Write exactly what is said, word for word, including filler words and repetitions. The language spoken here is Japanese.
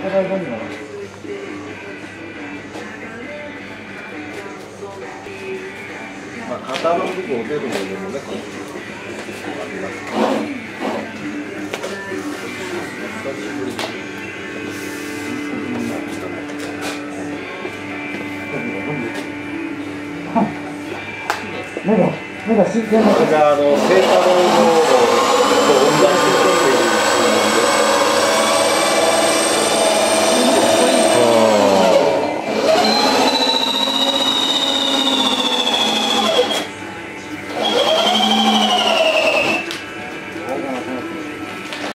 まあカタログ号出るのでもね、あります。久しぶりに。 目が目が真剣な。 これがあの聖太郎の